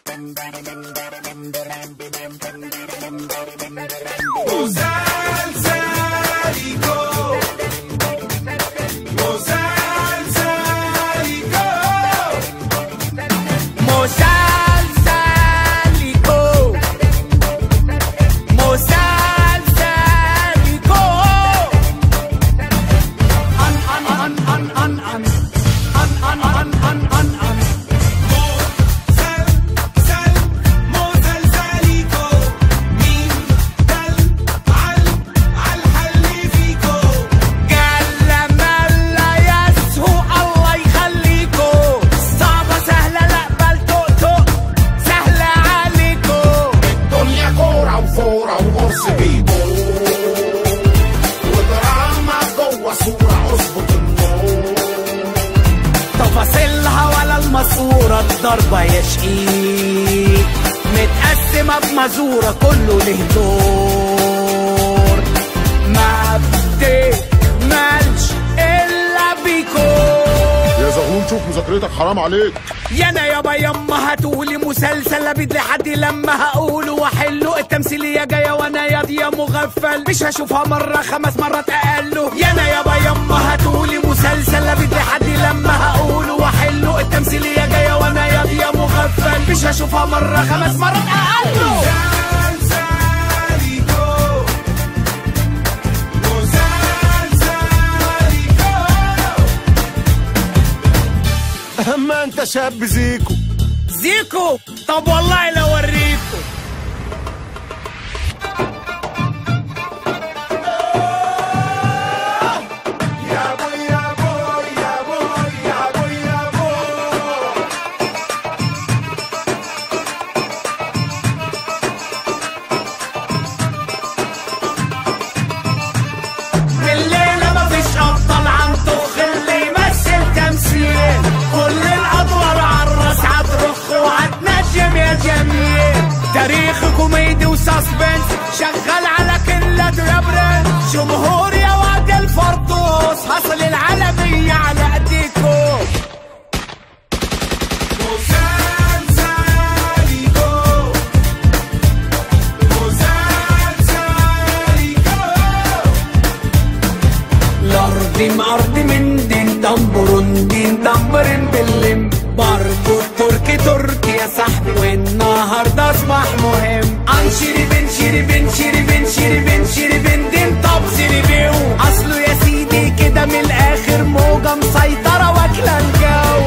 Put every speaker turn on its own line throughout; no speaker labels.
ضربة يا شقيق متقسمة بمزورة كله له دور، ما بتكملش إلا بيكو.
يا زغلول شوف مذاكرتك حرام عليك.
يانا يابا يما هاتولي مسلسل ابيد لحد لما هقوله واحله. التمثيلية جاية وانا ياضية مغفل، مش هشوفها مرة 5 مرات اقله. يانا يابا يما هاتولي مسلسل ابيد لحد لما هقوله واحله. التمثيلية جاية وانا ياضية مغفل، مش هشوفها مرة 5 مرات اقله.
اما انت شاب زيكو.
زيكو؟ طب والله لو اوريكو. تاريخ كوميدي وساسبنس شغال على كل الرابرين. جمهور يا واد الفردوس حصل العالمية على ايديكو. الارض مارض من دين دمبرون دين دمبرين باللم. برضو التركي تركي يا صاحبي والنهارده اصبح مهم. انشري بن شيري بن شيري بن شيري بن شيري بن دين طب سيري بيو. اصله يا سيدي كده من الاخر موجه مسيطره واكله الجو.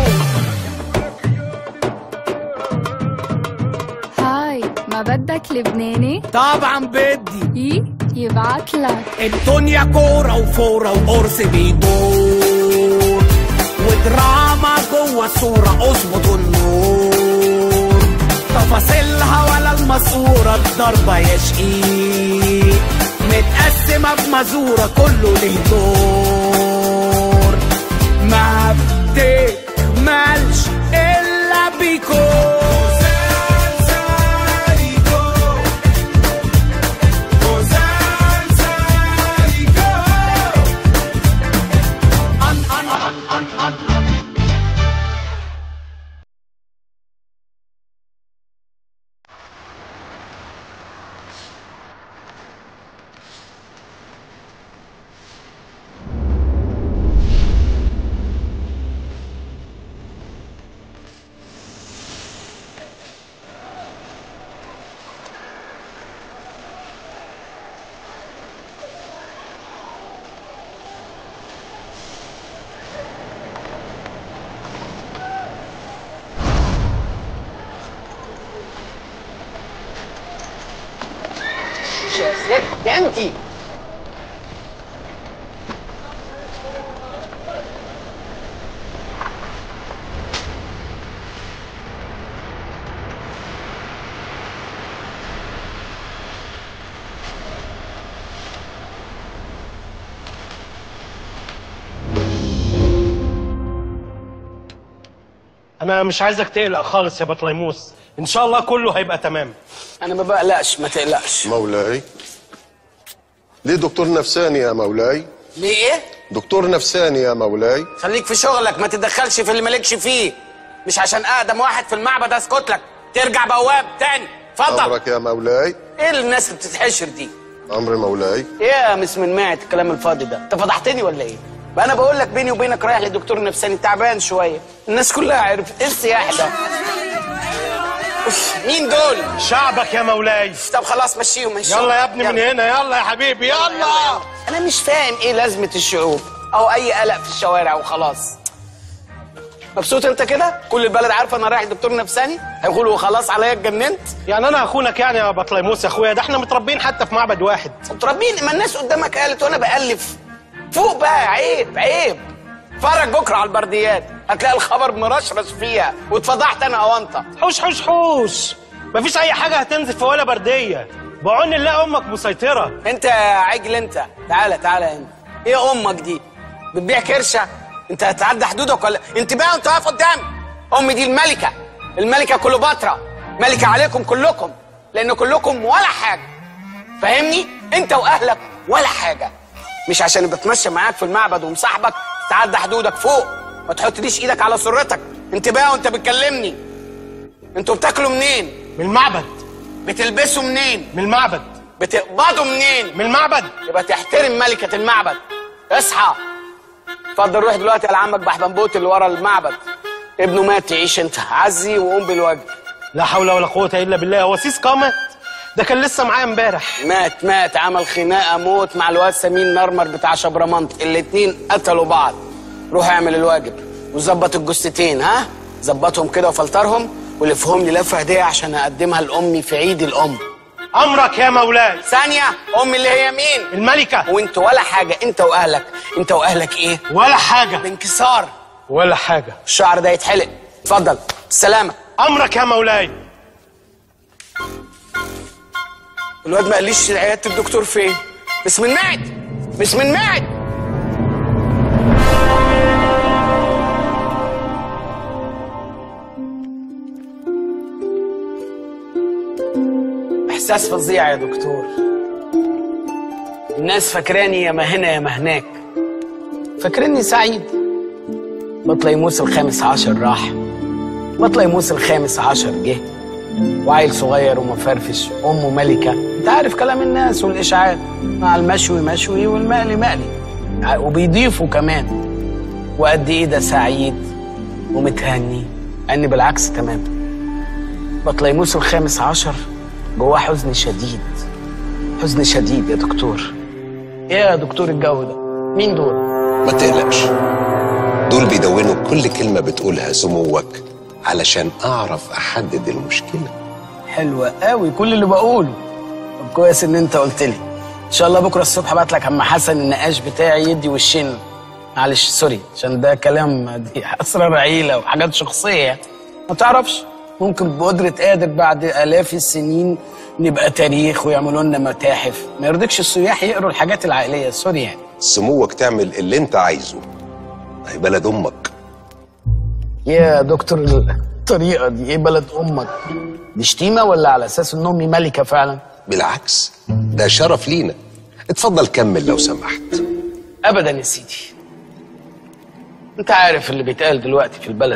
هاي ما بدك لبناني؟
طبعا بدي.
ايه يبعتلك.
الدنيا كوره وفوره وقرص بيدور ودراما جوه الصورة اظبط النور. تفاصيلها ولا الماسورة الضربة يا شقيق متقسمة بمزورة كله له دور، ما بتكملش إلا بيكو.
ده انتي
انا مش عايزك تقلق خالص يا بطليموس، ان شاء الله كله هيبقى تمام.
انا ما بقلقش، ما تقلقش.
مولاي ليه دكتور نفساني يا مولاي؟
ليه ايه؟
دكتور نفساني يا مولاي.
خليك في شغلك، ما تتدخلش في اللي مالكش فيه. مش عشان اقدم واحد في المعبد اسكت لك. ترجع بواب تاني. اتفضل.
امرك يا مولاي.
ايه الناس اللي بتتحشر دي؟
امر مولاي.
ايه يا مس من معت الكلام الفاضي ده؟ انت فضحتني ولا ايه؟ بقى انا بقول لك بيني وبينك رايح لدكتور نفساني تعبان شويه، الناس كلها عرفت. ايه السياح ده؟ مين دول؟
شعبك يا مولاي.
طب خلاص مشيهم.
يلا يا ابني من هنا، يلا يا حبيبي يلا.
انا مش فاهم ايه لازمه الشعوب او اي قلق في الشوارع وخلاص. مبسوط انت كده؟ كل البلد عارفه انا رايح دكتور نفساني، هيقولوا خلاص عليا اتجننت.
يعني انا اخونك يعني يا بطليموس يا اخويا؟ ده احنا متربيين حتى في معبد واحد.
متربيين؟ ما الناس قدامك قالت وانا بألف. فوق بقى، عيب عيب. اتفرج بكره على البرديات هتلاقي الخبر مرشرش فيها واتفضحت انا او انت.
حوش حوش حوش، مفيش اي حاجه هتنزل في ولا برديه، بعون الله امك مسيطره.
انت يا عجل انت، تعالى تعالى هنا. ايه امك دي؟ بتبيع كرشه؟ انت هتعدي حدودك ولا انتباه وانت واقف قدامي؟ امي دي الملكه كليوباترا، ملكه عليكم كلكم، لان كلكم ولا حاجه. فاهمني؟ انت واهلك ولا حاجه. مش عشان بتمشى معاك في المعبد ومصاحبك تعدي حدودك فوق، ما تحطليش ايدك على سرتك. انتباه وانت بتكلمني. انتوا بتاكلوا منين؟
من المعبد.
بتلبسوا منين؟
من المعبد.
بتقبضوا منين؟
من المعبد.
يبقى تحترم ملكة المعبد. اصحى. اتفضل روح دلوقتي على عمك بحبنبوت اللي ورا المعبد، ابنه مات، تعيش انت. عزي وقوم بالواجب.
لا حول ولا قوة الا بالله. هو سيس قامت؟ ده كان لسه معايا امبارح.
مات عمل خناقة موت مع الواد سمين نرمر بتاع شبرمنت، الاتنين قتلوا بعض. روح اعمل الواجب وظبط الجثتين. ها ظبطهم كده وفلترهم ولفهم لي لفه هديه عشان اقدمها لامي في عيد الام.
امرك يا مولاي.
ثانيه. امي اللي هي مين؟
الملكه.
وانت ولا حاجه. انت واهلك ايه؟
ولا حاجه.
بانكسار.
ولا حاجه.
الشعر ده يتحلق. اتفضل السلامه.
امرك يا مولاي.
الواد ما قاليش عياده الدكتور فين. مش من معد. احساس فظيع يا دكتور. الناس فاكراني يا ما هنا يا ما هناك، فاكريني سعيد. بطليموس الخامس عشر راح، بطليموس الخامس عشر جه، وعيل صغير ومفرفش، امه ملكه. انت عارف كلام الناس والاشاعات، مع المشوي مشوي والمقلي مقلي، وبيضيفوا كمان. وقد ايه ده سعيد ومتهني، اني بالعكس تماما. بطليموس الخامس عشر جواه حزن شديد، حزن شديد يا دكتور. ايه يا دكتور الجو ده؟ مين دول؟
ما تقلقش، دول بيدونوا كل كلمة بتقولها سموك علشان أعرف أحدد المشكلة.
حلوة قوي كل اللي بقوله. طب كويس إن أنت قلت لي. إن شاء الله بكرة الصبح ابعت لك عم حسن النقاش بتاعي يدي وشين. معلش سوري عشان ده كلام دي أسرار عيلة وحاجات شخصية. ما تعرفش ممكن بقدرة قادر بعد آلاف السنين نبقى تاريخ ويعملوا لنا متاحف. ما يرضيكش السياح يقروا الحاجات العائلية. سوري يعني.
سموك تعمل اللي أنت عايزه، هي بلد أمك.
يا دكتور الطريقة دي ايه بلد أمك؟ دي شتيمة ولا على أساس إن أمي ملكة فعلا؟
بالعكس ده شرف لينا. اتفضل كمل لو سمحت.
أبدا يا سيدي. أنت عارف اللي بيتقال دلوقتي في البلد،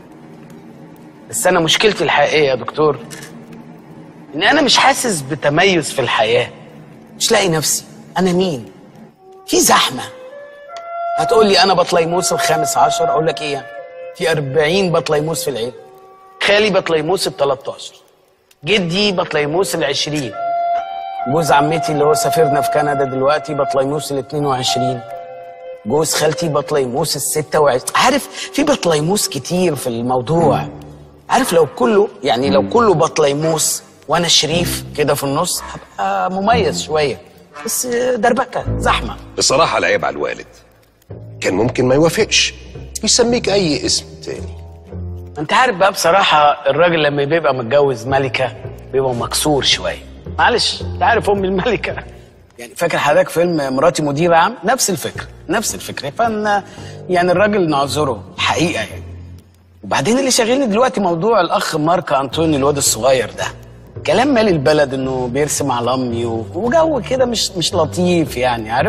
بس أنا مشكلتي الحقيقية يا دكتور إن أنا مش حاسس بتميز في الحياة. مش لاقي نفسي. أنا مين؟ في زحمة. هتقول لي أنا بطليموس الخامس عشر، أقول لك إيه؟ في 40 بطليموس في العيلة. خالي بطليموس ال13، جدي بطليموس ال20، جوز عمتي اللي هو سافرنا في كندا دلوقتي بطليموس ال22، جوز خالتي بطليموس ال26. عارف في بطليموس كتير في الموضوع. عارف لو كله بطليموس وانا شريف كده في النص هبقى مميز شويه، بس دربكه زحمه.
بصراحة العيب على الوالد، كان ممكن ما يوافقش ويسميك أي اسم تاني.
انت عارف بقى بصراحه الراجل لما بيبقى متجوز ملكه بيبقى مكسور شويه. معلش انت عارف امي الملكه. يعني فاكر حضرتك فيلم مراتي مديرة عام؟ نفس الفكره. فان يعني الراجل نعذره حقيقه يعني. وبعدين اللي شاغلني دلوقتي موضوع الاخ مارك انطوني الواد الصغير ده. كلام مال البلد انه بيرسم على امي وجو كده مش لطيف يعني. عارف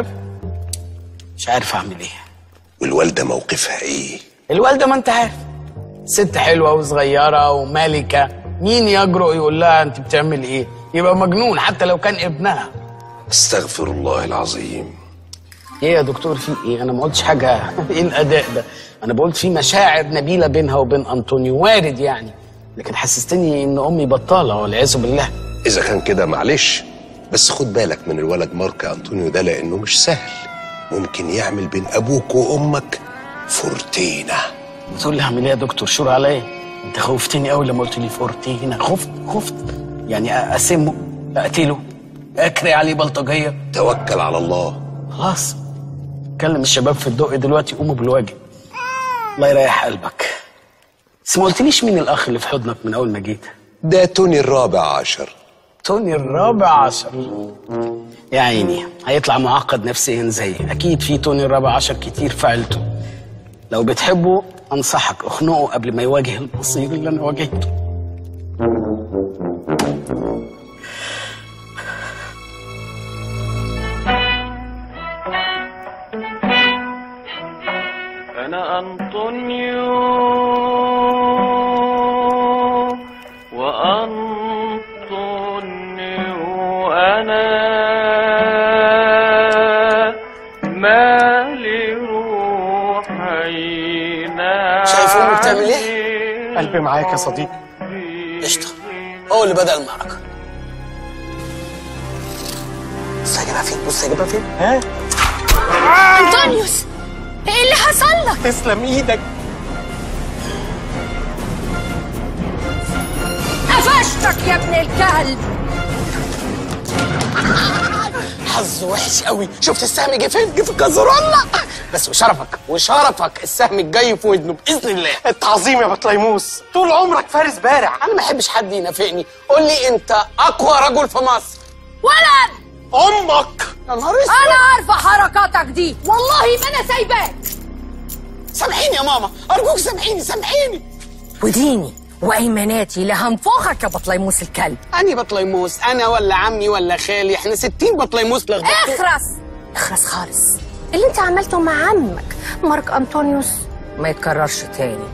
مش عارف اعمل ايه.
والوالدة موقفها ايه؟
الوالده ما انت عارف ست حلوه وصغيره ومالكه مين يجرؤ يقول لها انت بتعمل ايه؟ يبقى مجنون حتى لو كان ابنها.
استغفر الله العظيم.
ايه يا دكتور في ايه؟ انا ما قلتش حاجه. ايه الاداء ده؟ انا قلت في مشاعر نبيله بينها وبين انطونيو، وارد يعني، لكن حسستني ان امي بطاله والعياذ بالله.
اذا كان كده معلش، بس خد بالك من الولد مارك انطونيو ده لانه مش سهل، ممكن يعمل بين ابوك وامك فورتينا.
بتقول لي اعمل ايه يا دكتور؟ شور عليا، انت خوفتني قوي لما قلت لي فورتينا. خفت يعني اسمه، اقتله، اكري عليه بلطجيه.
توكل على الله.
خلاص كلم الشباب في الدق دلوقتي يقوموا بالواجب. الله يريح قلبك. بس ما قلتليش مين الاخ اللي في حضنك من اول ما جيت؟
ده توني ال14.
توني ال14 يا عيني، هيطلع معقد نفسيا زي اكيد في توني ال14 كتير في عيلته. لو بتحبه انصحك اخنقه قبل ما يواجه المصير اللي انا واجهته.
أنا أنطونيو وأنطونيو أنا مالي روحينا.
شايف أمي بتعمل إيه؟
قلبي معاك يا صديقي.
قشطة، هو اللي بدأ المعركة. بص هجيبها فين؟ بص هجيبها فين؟
ها؟
أنطونيوس، ايه اللي حصل لك؟
تسلم ايدك.
قفشتك يا ابن الكلب.
حظ وحش قوي. شفت السهم جه فين؟ جه في الكازرولة. بس وشرفك السهم الجاي في ودنه باذن الله.
التعظيم يا بطليموس، طول عمرك فارس بارع.
انا ما احبش حد ينافقني. قول لي انت اقوى رجل في مصر.
ولد
امك.
يا نهار اسود،
انا عارفه حركاتك دي، والله ما انا سايباك.
سامحيني يا ماما، ارجوك سامحيني.
وديني وايماناتي لا هنفخك يا بطليموس الكلب.
اني بطليموس؟ انا ولا عمي ولا خالي؟ احنا 60 بطليموس لغبطين.
اخرس خالص. اللي انت عملته مع عمك مارك انطونيوس ما يتكررش تاني،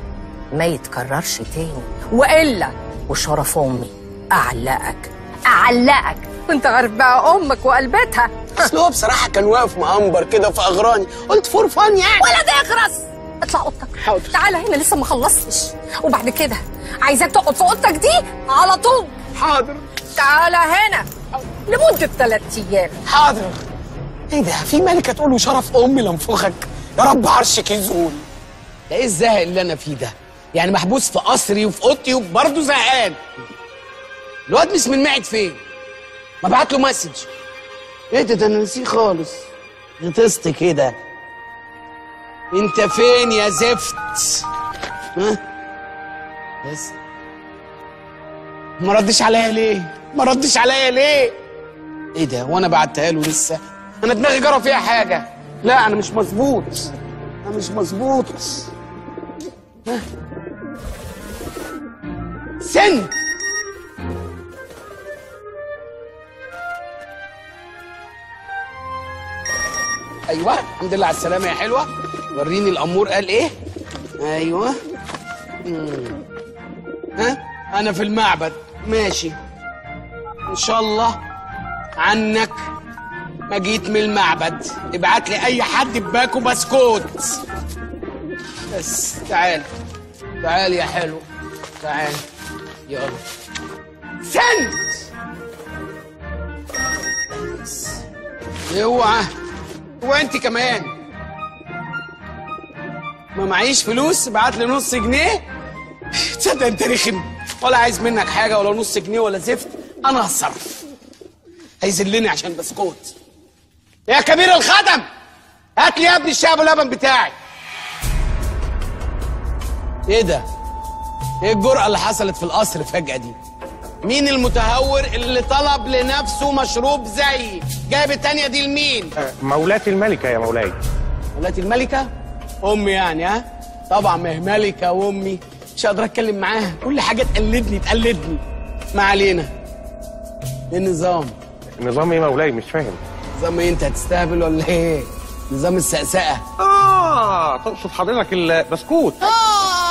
والا وشرف امي اعلقك وانت عارف بقى امك وقلبتها.
اصل هو بصراحه كان واقف مقنبر كده في اغراني، قلت فور فان يعني.
ولد اخرس، اطلع اوضتك.
حاضر.
تعالى هنا لسه ما خلصتش، وبعد كده عايزاك تقعد في اوضتك دي على طول.
حاضر.
تعالى هنا لمده 3 ايام.
حاضر. ايه ده؟ في ملكه تقول له شرف امي لانفخك؟ يا رب عرشك يزول. ده ايه الزهق اللي انا فيه ده؟ يعني محبوس في قصري وفي اوضتي وبرضه زهقان. الواد مش من معد فين؟ ما بعت له مسج. ايه ده انا نسيه خالص. غطست كده. انت فين يا زفت؟ ها؟ بس ما ردش عليا ليه؟ ايه ده؟ وانا بعتها له لسه؟ انا دماغي جرى فيها حاجه. لا انا مش مظبوط. ها؟ سن ايوه، الحمد لله على السلامه يا حلوه. وريني الامور قال ايه. ايوه. ها؟ انا في المعبد. ماشي ان شاء الله عنك ما جيت من المعبد. ابعت لي اي حد بباكو بسكوت. بس تعال يا حلو، تعال يلا. سند اوعى وانت كمان. ما معيش فلوس، ابعت لي نص جنيه. تصدق انت رخم، ولا عايز منك حاجه ولا نص جنيه ولا زفت. انا هتصرف. هيذلني عشان بسكوت. يا كبير الخدم، هات لي يا ابني الشاي باللبن بتاعي. ايه ده؟ ايه الجرأة اللي حصلت في القصر فجأة دي؟ مين المتهور اللي طلب لنفسه مشروب زيي؟ جايب التانية دي لمين؟
مولاتي الملكة يا مولاي.
مولاتي الملكة؟ أمي يعني. ها؟ طبعا ما هي ملكة وأمي، مش هقدر أتكلم معاها، كل حاجة تقلدني. ما علينا. إيه النظام؟
نظام ايه مولاي؟ مش فاهم.
نظام إيه؟ أنت هتستهبل ولا إيه؟ نظام السقسقة.
تقصد حضرتك البسكوت.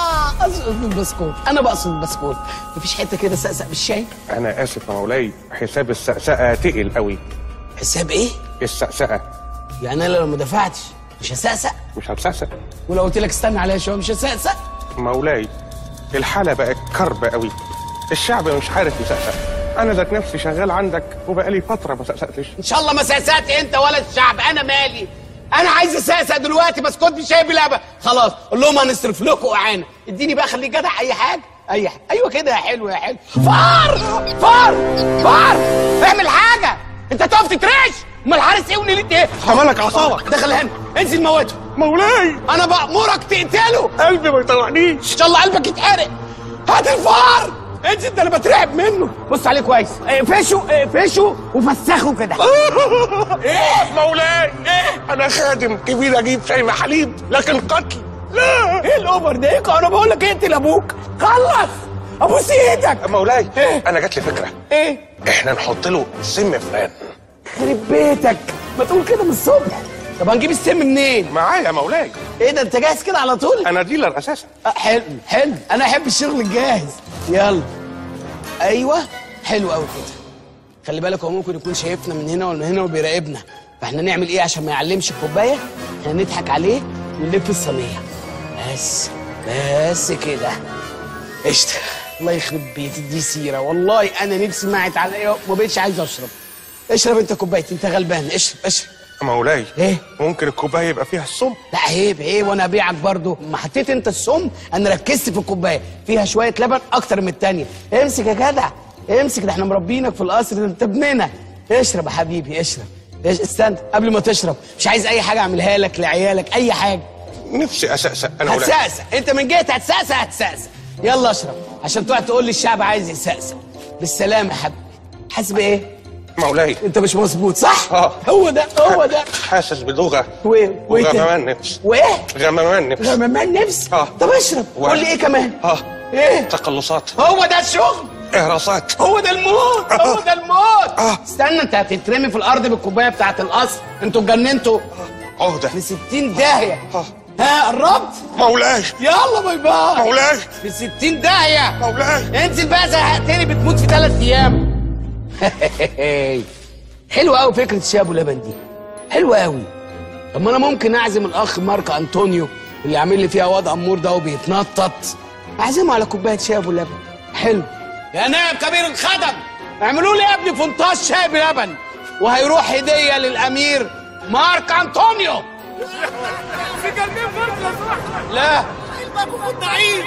اقصد البسكوت، انا بقصد البسكوت. مفيش حته كده سقسق بالشاي؟
انا اسف يا مولاي، حساب السقسقه تقل قوي.
حساب ايه؟
السقسقه.
يعني انا لو ما دفعتش مش هسقسق؟
مش هتسقسق.
ولو قلت لك استنى عليا شويه مش هسقسق؟
مولاي الحاله بقت كرب قوي، الشعب مش عارف يسقسق. انا ذات نفسي شغال عندك وبقالي فتره ما سقسقتش.
ان شاء الله ما سقسقت انت ولا الشعب، انا مالي. انا عايز اسقسق دلوقتي بسكوت بشاي بلبن. خلاص قول لهم هنصرف لكم اعانه، اديني بقى خليك جدع اي حاجه اي حاجه. ايوه كده يا حلو يا حلو. فار فار فار اعمل حاجه، انت تقف تترعش؟ امال حارس ايه ونيلت ايه؟
عملك اعصابك.
دخل هنا انزل موته.
مولاي
انا بأمرك تقتله.
قلبي ما يطلعنيش.
ان شاء الله قلبك يتحرق. هات الفار انزل، ده انا بترعب منه. بص عليه كويس، اقفشه وفسخه كده.
ايه مولاي؟ ايه؟ انا خادم كبير اجيب شاي مع حليب، لكن قتل لا.
ايه الاوفر ده؟ انا بقول لك اقتل ابوك. خلص ابوس ايدك.
مولاي
إيه؟
انا جات لي فكره.
ايه؟
احنا نحط له سم فران.
خرب بيتك، ما تقول كده من الصبح. طب هنجيب السم منين؟
معايا يا مولاي.
ايه ده انت جاهز كده على طول؟
انا ديلر اساسا.
حلو حلو، انا احب الشغل الجاهز. يلا ايوه حلو قوي كده. خلي بالك هو ممكن يكون شايفنا من هنا ومن هنا وبيراقبنا، فاحنا نعمل ايه عشان ما يعلمش الكوبايه؟ احنا نضحك عليه ونلف الصينيه بس كده. قشطه. الله يخرب بيتي دي سيره، والله انا نفسي معت عليا وما بقتش عايز اشرب. اشرب انت كوبايتي، انت غلبان. اشرب.
مولاي
ايه؟
ممكن الكوبايه يبقى فيها السم؟
لا عيب وانا ابيعك برضو. ما حطيت انت السم، انا ركزت في الكوبايه فيها شويه لبن اكتر من الثانيه. امسك يا جدع امسك، ده احنا مربينك في القصر، ده انت ابننا. اشرب يا حبيبي اشرب. استنى قبل ما تشرب، مش عايز اي حاجه اعملها لك لعيالك، اي حاجه.
نفسي اسقسق انا ولا
هتسقسق انت من جهه هتسقسق. يلا اشرب عشان تقعد تقول لي الشعب عايز يسقسق. بالسلامه يا حبيبي. حاسس بايه؟
مولاي
انت مش مظبوط صح؟
هو
ده
حاسس بدوغه
وغممان
نفس.
وايه؟
غممان نفس.
طب اشرب. قول لي ايه كمان؟ ايه؟
تقلصات.
هو ده الشغل؟
اهراسات.
هو ده الموت. هو ده الموت. استنى، انت هتترمي في الارض بالكوبايه بتاعت القصر. انتوا اتجننتوا.
عهده
في 60 داهيه. ها قربت؟
مولاي
يلا باي باي.
مولاي
في 60 داهيه.
مولاي
انزل بقى، زهقتني بتموت في 3 ايام. حلوه قوي فكره الشاي ابو لبن دي، حلوه قوي. طب ما انا ممكن اعزم الاخ مارك انطونيو اللي عامل لي فيها واد امور ده وبيتنطط، اعزمه على كوبايه شاي ابو لبن. حلو. يا نائب كبير الخدم، اعملوا لي يا ابني فنطاش شاي بلبن، وهيروح هديه للامير مارك انطونيو.
في جنبين فرد
لا
المجهود ضعيف.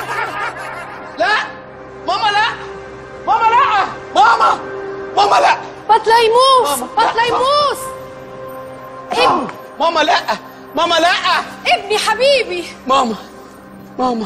لا ماما، لا ماما، لا ماما لا.
بطليموس بطليموس ابني.
ماما لا، ماما لا.
ابني حبيبي.
ماما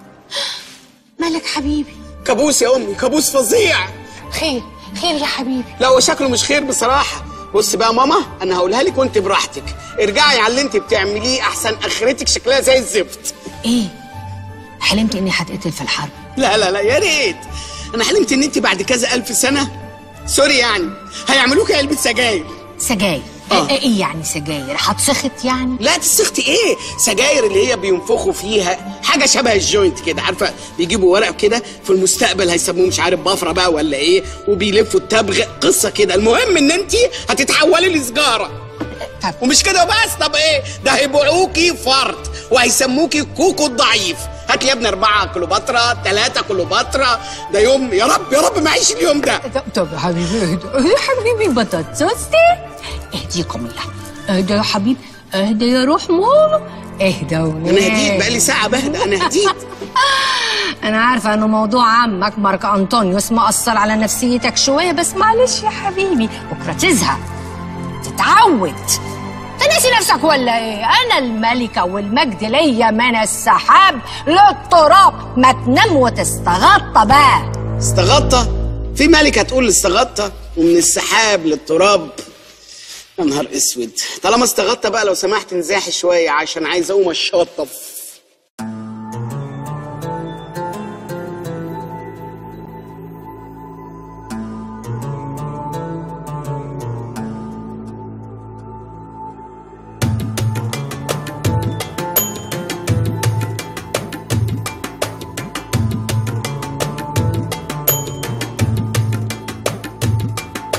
مالك حبيبي؟
كابوس يا امي، كابوس فظيع.
خير يا حبيبي.
لا هو شكله مش خير بصراحه. بص بقى ماما، انا هقولها لك وانت براحتك، ارجعي على اللي انت بتعمليه احسن اخرتك شكلها زي الزفت.
ايه؟ حلمت اني هتقتل في الحرب؟
لا يا ريت. انا حلمت ان انت بعد كذا الف سنه، سوري يعني، هيعملوكي علبه سجاير.
سجاير؟ ايه يعني سجاير؟ هتسخط يعني؟
لا تسختي ايه، سجاير اللي هي بينفخوا فيها حاجه شبه الجوينت كده، عارفه بيجيبوا ورق كده في المستقبل هيسموه مش عارف بفره بقى ولا ايه، وبيلفوا التبغ قصه كده. المهم ان انت هتتحولي لسجاره.
طب
ومش كده بس، طب ايه ده، هيبيعوكي فرد وهيسموكي كوكو الضعيف. هات لي يا ابني 4 كليوباترا 3 كليوباترا. ده يوم يا رب ما اعيش اليوم ده.
طب يا حبيبي اهدى يا حبيبي، بطاطسوستي اهديكم الله. اهدى يا حبيبي، اهدى يا روح ماما، اهدى ونام.
انا هديت بقالي ساعه بهدى، انا هديت.
انا عارفه انه موضوع عمك مارك انطونيوس مأثر على نفسيتك شويه، بس معلش يا حبيبي، بكره تزهق تتعود. تنسي نفسك ولا ايه؟ انا الملكه والمجد ليا من السحاب للتراب. ما تنام وتستغطى بقى.
استغطى؟ في ملكه تقول استغطى ومن السحاب للتراب؟ يا نهار اسود. طالما استغطى بقى لو سمحت انزاحي شويه عشان عايز اقوم اشطف.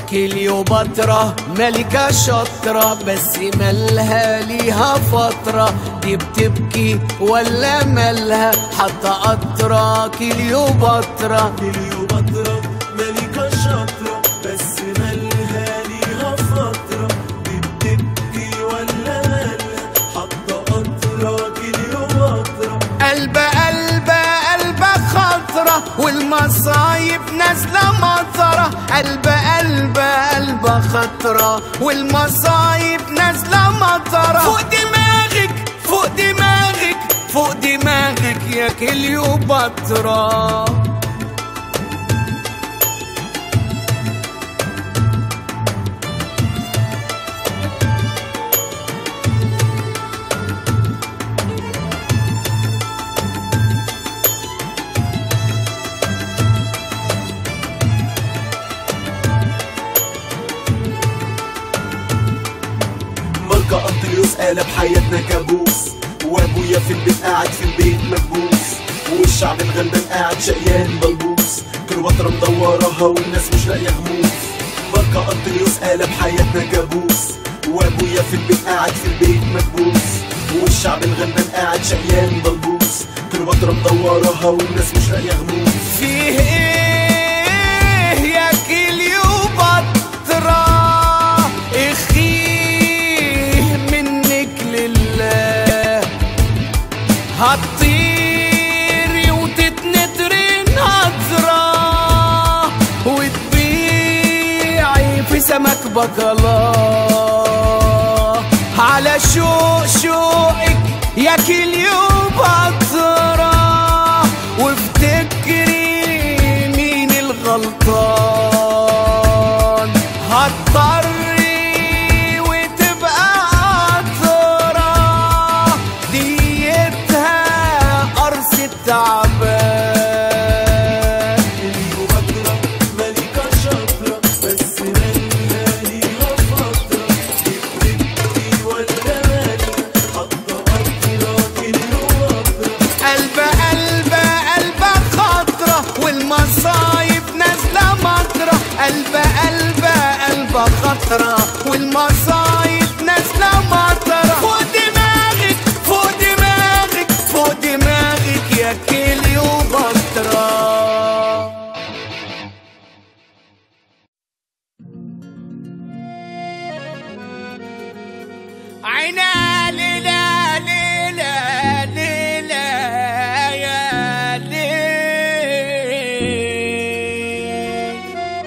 كليوباترا ملكة شاطرة بس مالها ليها فترة، دي بتبكي ولا مالها حتى قطرة. كليوباترا
ملكة شاطرة بس مالها ليها فترة، دي بتبكي ولا مالها حتى قطرة. كليوباترا
قلبة خطرة والمصايب نازلة مطرة. قلبة خطرة والمصايب نازلة مطرة. فوق دماغك فوق دماغك فوق دماغك يا كليوباترا.
ماركة أنطونيوس قلب حياتنا كابوس، وابويا في البيت قاعد في البيت مكبوس، والشعب الغلبان قاعد شقيان بلبوس. كليوباترا مدورها والناس مش لاقيه غموس. ماركة أنطونيوس قلب حياتنا كابوس، وابويا في البيت قاعد في البيت مكبوس، والشعب الغلبان قاعد شقيان بلبوس. كليوباترا مدورها والناس مش لاقيه غموس.
فيه ايه يا كليوباترا اخيه منك لله، هتطيري وتتنطري نطرة وتبيعي في سمك بكالاه. على شوقك يا كليوباترا وافتكري مين الغلطان. هتضطري وتبقى قطرة ديتها قرص التعبان.
كليوباترا ملكة شاطرة بس مالها ليها فترة، دي بتبكي ولا مالها حتى قطرة. كليوباترا
قلبة خطرة والمصايب نازلة مطرة. قلبة خطرة والمصايب نازلة مطرة. فوق دماغك فوق دماغك فوق دماغك يا كليوباترا. عينا ليلى ليلى ليلى يا ليل،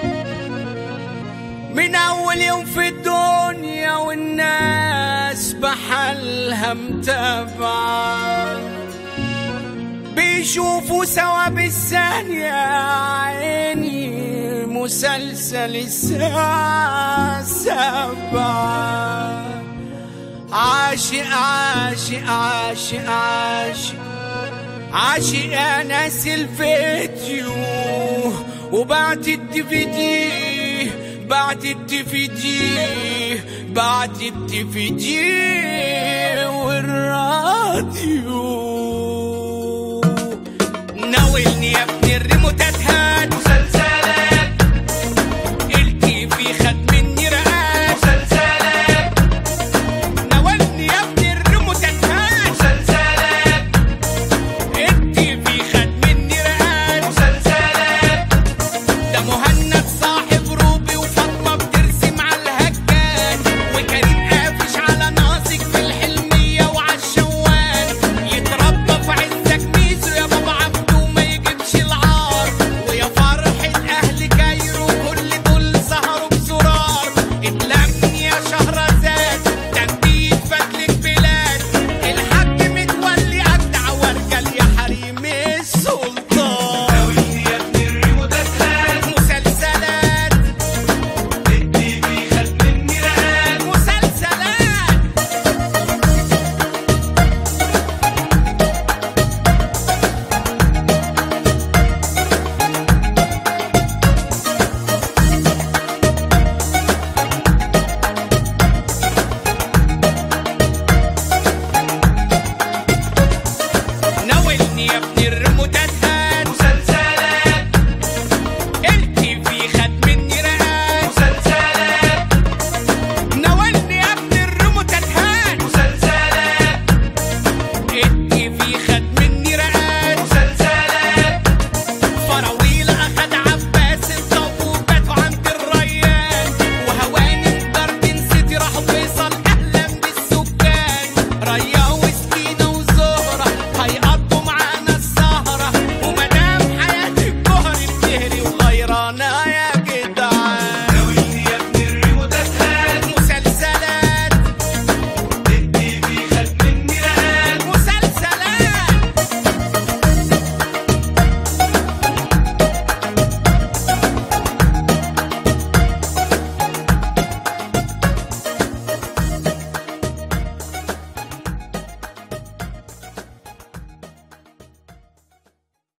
من أول يوم في الدنيا والناس بحالها متابعة، بيشوفوا سوا بالثانية عيني مسلسل الساعة 7. عاشق عاشق عاشق عاشق عاشق يا ناس الفيديو، وبعت الDVD بعت الDVD بعت الDVD والراديو. ناولني يا ابني الريموتات هات